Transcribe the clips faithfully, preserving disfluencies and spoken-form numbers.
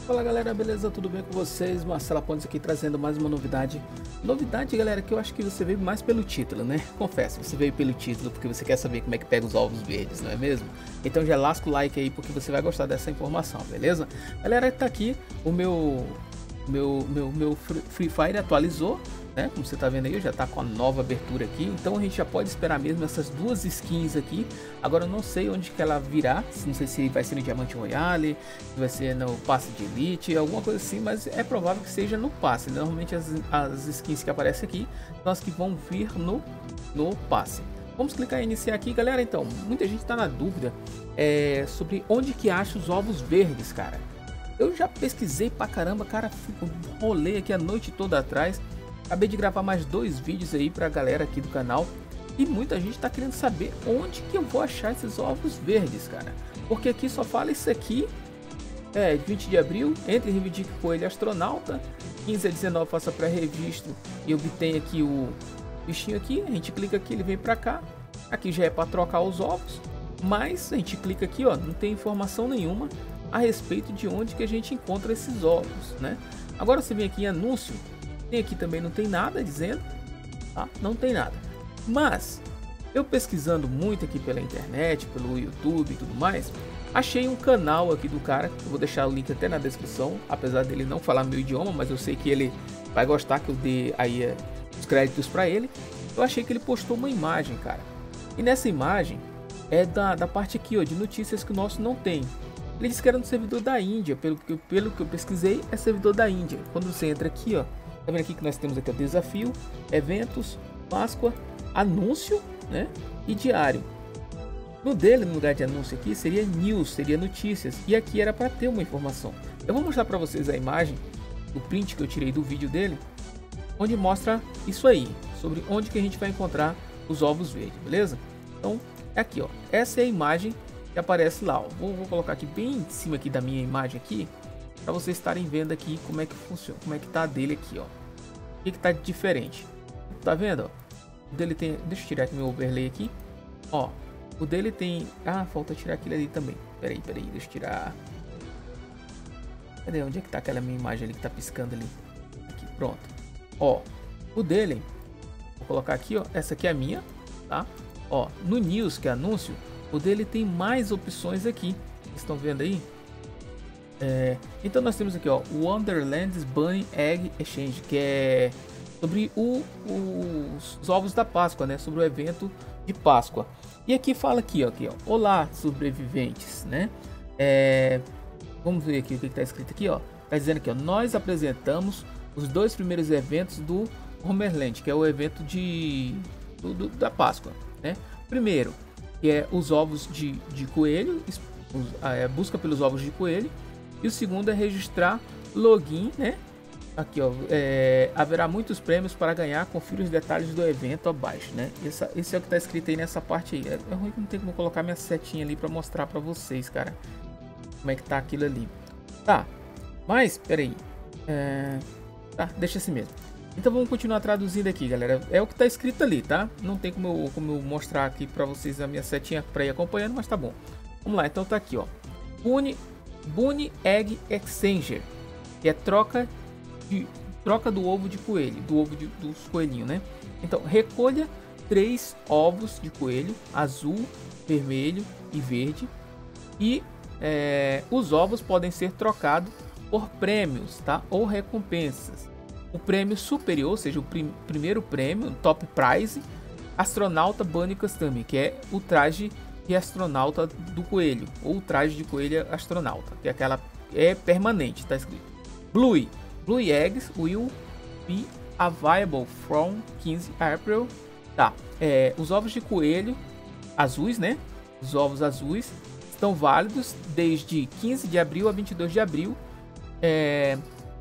Fala galera, beleza? Tudo bem com vocês? Marcelo Pontes aqui trazendo mais uma novidade. Novidade, galera, que eu acho que você veio mais pelo título, né? Confesso, você veio pelo título porque você quer saber como é que pega os ovos verdes, não é mesmo? Então já lasca o like aí porque você vai gostar dessa informação, beleza? Galera, tá aqui o meu meu meu meu Free Fire atualizou, né? Como você tá vendo aí, já tá com a nova abertura aqui, então a gente já pode esperar mesmo essas duas skins aqui. Agora eu não sei onde que ela virá, não sei se vai ser no Diamante Royale, se vai ser no passe de Elite, alguma coisa assim, mas é provável que seja no passe. Normalmente as, as skins que aparecem aqui são as que vão vir no, no passe. Vamos clicar em iniciar aqui, galera. Então, muita gente tá na dúvida é, sobre onde que acha os ovos verdes, cara. Eu já pesquisei pra caramba, cara, rolei aqui a noite toda atrás. Acabei de gravar mais dois vídeos aí pra galera aqui do canal. E muita gente tá querendo saber onde que eu vou achar esses ovos verdes, cara. Porque aqui só fala isso aqui. É, vinte de abril, entre e reivindique Coelho Astronauta. quinze a dezenove, faça pré-registro e obtém aqui o bichinho aqui. A gente clica aqui, ele vem pra cá. Aqui já é pra trocar os ovos. Mas a gente clica aqui, ó, não tem informação nenhuma a respeito de onde que a gente encontra esses ovos, né? Agora você vem aqui em anúncio. Tem aqui também, não tem nada dizendo, tá? Não tem nada. Mas eu pesquisando muito aqui pela internet, pelo YouTube e tudo mais, achei um canal aqui do cara, eu vou deixar o link até na descrição, apesar dele não falar meu idioma, mas eu sei que ele vai gostar que eu dê aí é, os créditos para ele. Eu achei que ele postou uma imagem, cara. E nessa imagem é da, da parte aqui, ó, de notícias que o nosso não tem. Ele disse que era no servidor da Índia, pelo que, eu, pelo que eu pesquisei, é servidor da Índia. Quando você entra aqui, ó, tá vendo aqui que nós temos aqui o desafio, eventos, Páscoa, anúncio, né, e diário. No dele, no lugar de anúncio aqui, seria news, seria notícias, e aqui era para ter uma informação. Eu vou mostrar para vocês a imagem, o print que eu tirei do vídeo dele, onde mostra isso aí, sobre onde que a gente vai encontrar os ovos verdes, beleza? Então, é aqui, ó, essa é a imagem que aparece lá, ó. Vou, vou colocar aqui bem em cima aqui da minha imagem aqui, para vocês estarem vendo aqui como é que funciona, como é que tá dele aqui, ó. O que que tá diferente? Tá vendo, ó? O dele tem, deixa eu tirar aqui meu overlay aqui, ó. O dele tem, ah, falta tirar aquele ali também. Peraí, peraí, deixa eu tirar. Cadê? Onde é que tá aquela minha imagem ali que tá piscando ali? Aqui, pronto. Ó, o dele, vou colocar aqui, ó. Essa aqui é a minha, tá? Ó, no news, que é anúncio, o dele tem mais opções aqui. Vocês estão vendo aí? É, então nós temos aqui, ó, Wonderland's Bunny Egg Exchange, que é sobre o, o, os ovos da Páscoa, né? Sobre o evento de Páscoa. E aqui fala aqui, ó, aqui, ó, olá sobreviventes, né? É, vamos ver aqui o que está escrito aqui, ó. Tá dizendo aqui, ó, nós apresentamos os dois primeiros eventos do Homerland, que é o evento de do, do, da Páscoa, né? Primeiro, que é os ovos de, de coelho, os, é, busca pelos ovos de coelho. E o segundo é registrar login, né? Aqui, ó, é, haverá muitos prêmios para ganhar. Confira os detalhes do evento abaixo, né? Essa, esse é o que está escrito aí nessa parte aí. É, é ruim que não tem como colocar minha setinha ali para mostrar para vocês, cara, como é que tá aquilo ali. Tá, mas peraí. É, tá, deixa assim mesmo. Então vamos continuar traduzindo aqui, galera. É o que está escrito ali, tá? Não tem como eu, como eu mostrar aqui para vocês a minha setinha para ir acompanhando, mas tá bom. Vamos lá, então tá aqui, ó. Bunny Bunny Egg Exchanger, que é troca de troca do ovo de coelho, do ovo de, dos coelhinhos, né? Então recolha três ovos de coelho, azul, vermelho e verde, e é, os ovos podem ser trocados por prêmios, tá? Ou recompensas. O prêmio superior, ou seja, o prim primeiro prêmio, top prize, astronauta Bunny Custom, que é o traje de astronauta do coelho, ou traje de coelho astronauta, que é aquela é permanente, tá escrito. Blue, Blue Eggs will be available from quinze April. Tá, é, os ovos de coelho azuis, né? Os ovos azuis estão válidos desde quinze de abril a vinte e dois de abril. É,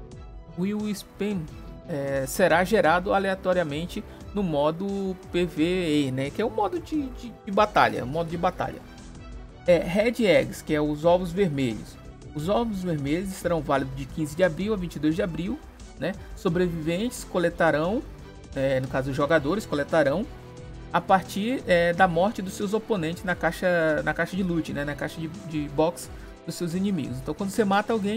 will spam é, será gerado aleatoriamente no modo P V E, né, que é o modo de, de, de batalha, o modo de batalha. É, Red Eggs, que é os ovos vermelhos. Os ovos vermelhos estarão válidos de quinze de abril a vinte e dois de abril, né? Sobreviventes coletarão, é, no caso os jogadores coletarão a partir é, da morte dos seus oponentes na caixa, na caixa de loot, né, na caixa de, de box dos seus inimigos. Então quando você mata alguém,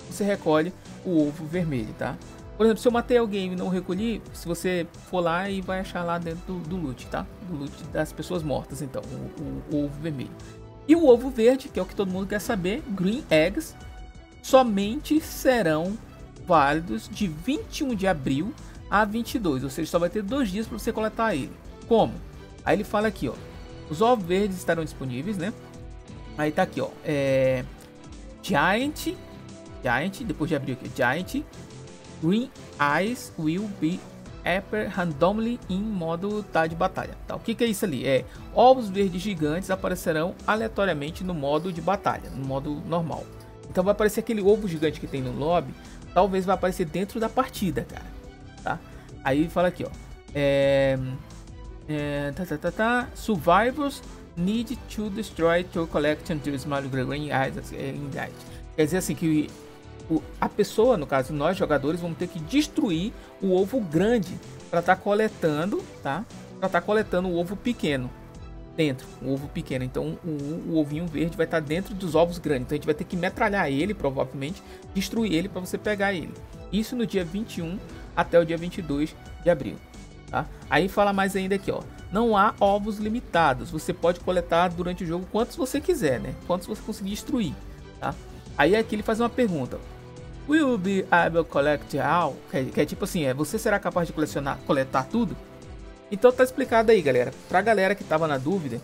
você recolhe o ovo vermelho, tá? Por exemplo, se eu matei alguém e não recolhi, se você for lá e vai achar lá dentro do, do loot, tá? Do loot das pessoas mortas, então, o, o, o ovo vermelho. E o ovo verde, que é o que todo mundo quer saber, Green Eggs, somente serão válidos de vinte e um de abril a vinte e dois, ou seja, só vai ter dois dias para você coletar ele. Como? Aí ele fala aqui, ó, os ovos verdes estarão disponíveis, né? Aí tá aqui, ó, é... Giant, Giant, depois de abril aqui, Giant, Green Eyes will be appear randomly em modo tá, de batalha. Tá, o que, que é isso ali? É, ovos verdes gigantes aparecerão aleatoriamente no modo de batalha, no modo normal. Então vai aparecer aquele ovo gigante que tem no lobby, talvez vai aparecer dentro da partida, cara. Tá? Aí fala aqui, ó. É, é, tá, tá, tá, tá. Survivors need to destroy to collect until small green eyes. Quer dizer assim que o, a pessoa, no caso nós jogadores, vamos ter que destruir o ovo grande para estar tá coletando, tá? Para estar tá coletando o ovo pequeno dentro, o ovo pequeno. Então o, o ovinho verde vai estar tá dentro dos ovos grandes. Então a gente vai ter que metralhar ele, provavelmente destruir ele para você pegar ele. Isso no dia vinte e um até o dia vinte e dois de abril, tá? Aí fala mais ainda aqui, ó. Não há ovos limitados. Você pode coletar durante o jogo quantos você quiser, né? Quantos você conseguir destruir, tá? Aí aqui ele faz uma pergunta. Will be able to collect all? Que é, que é tipo assim, é, você será capaz de colecionar, coletar tudo? Então tá explicado aí, galera. Pra galera que tava na dúvida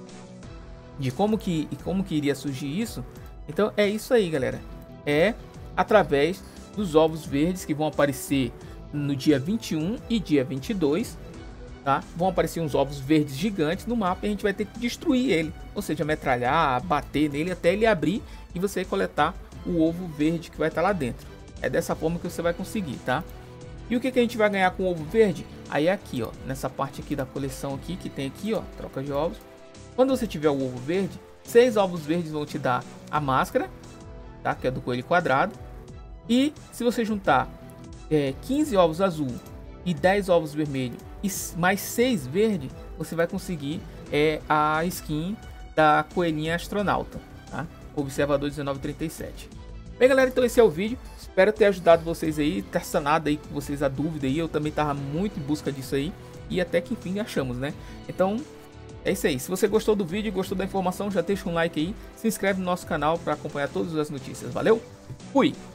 de como que, como que iria surgir isso, então é isso aí, galera. É através dos ovos verdes que vão aparecer no dia vinte e um e dia vinte e dois, tá? Vão aparecer uns ovos verdes gigantes no mapa e a gente vai ter que destruir ele, ou seja, metralhar, bater nele até ele abrir e você coletar o ovo verde que vai estar lá dentro. É dessa forma que você vai conseguir, tá? E o que, que a gente vai ganhar com o ovo verde? Aí aqui, ó, nessa parte aqui da coleção aqui, que tem aqui, ó, troca de ovos. Quando você tiver o ovo verde, seis ovos verdes vão te dar a máscara, tá? Que é do coelho quadrado. E se você juntar é, quinze ovos azul e dez ovos vermelho e mais seis verde, você vai conseguir é, a skin da coelhinha astronauta, tá? Observador dezenove trinta e sete. Bem, galera, então esse é o vídeo. Espero ter ajudado vocês aí, ter sanado aí com vocês a dúvida aí. Eu também tava muito em busca disso aí e até que enfim achamos, né? Então é isso aí. Se você gostou do vídeo, gostou da informação, já deixa um like aí, se inscreve no nosso canal para acompanhar todas as notícias. Valeu? Fui!